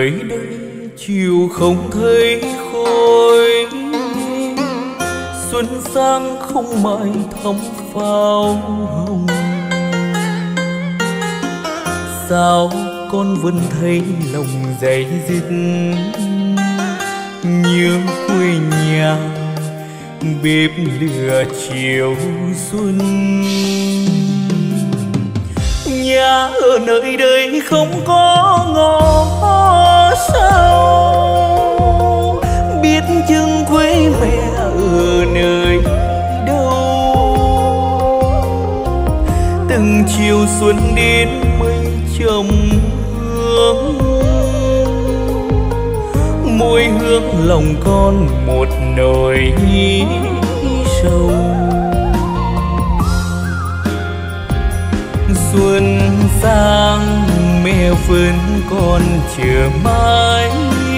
nơi đây chiều không thấy khói, xuân sang không mãi thắm pháo hồng. Sao con vẫn thấy lòng dày dứt, nhớ quê nhà bếp lửa chiều xuân. Nhà ở nơi đây không có ngõ sao, biết chừng quê mẹ ở nơi đâu. Từng chiều xuân đến mây trầm hương, môi hương lòng con một nỗi sầu. Xuân sang mẹ vẫn còn chờ mãi,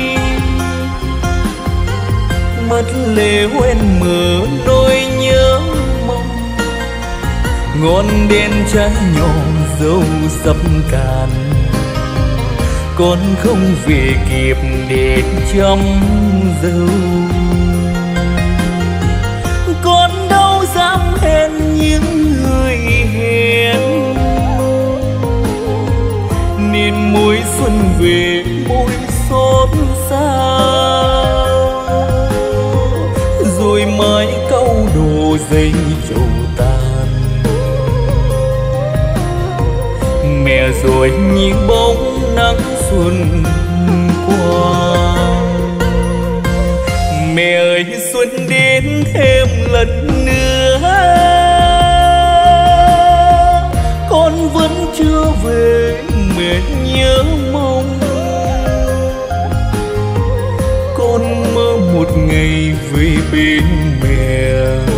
mắt lệ hoen mờ nỗi nhớ mong. Ngọn đèn cháy nhỏ dâu sắp cạn, con không về kịp để chăm dâu. Con đâu dám hẹn những người hẹn, nên môi xuân về môi xót xa. Rồi mãi câu đồ dây trầu tàn, mẹ rồi nhìn bóng nắng xuân qua. Mẹ ơi xuân đến thêm lần nữa, con vẫn chưa về mẹ nhớ mong. Con mơ một ngày về bên mẹ,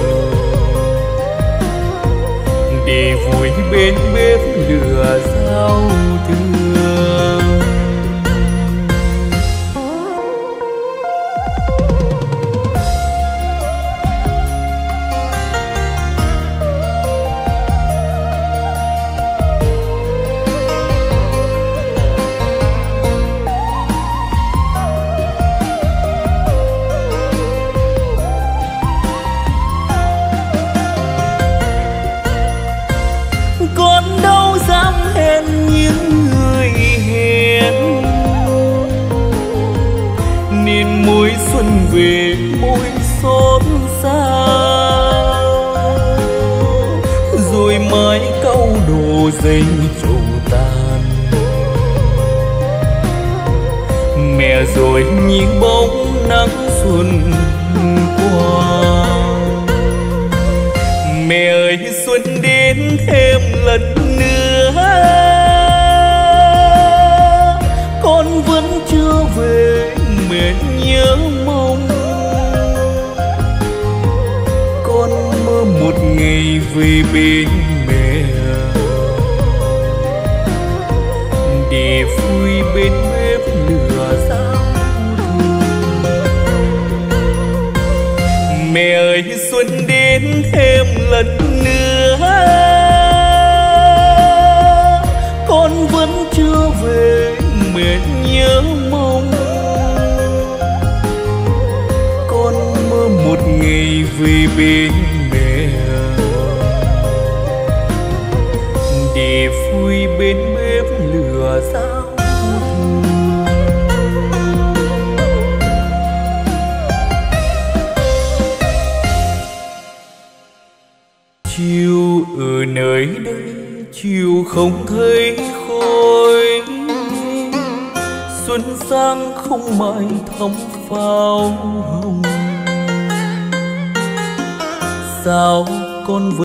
để vui bên bếp lửa giao thừa. Xuân về môi xót xa, rồi mãi câu đồ dây trầu tàn. Mẹ rồi nhìn bóng nắng xuân qua. Mẹ ơi xuân đến thêm lần nữa, con vẫn chưa về mẹ nhớ mong. Con mơ một ngày về bên mẹ, để vui bên bếp lửa giao thừa. Mẹ ơi xuân đến thêm lần nữa, con vẫn chưa về mẹ nhớ mong. Một ngày về bên mẹ, để vui bên bếp lửa giao thừa. Chiều ở nơi đây chiều không thấy khói, xuân sang không mãi thắm pháo hồng. Sao con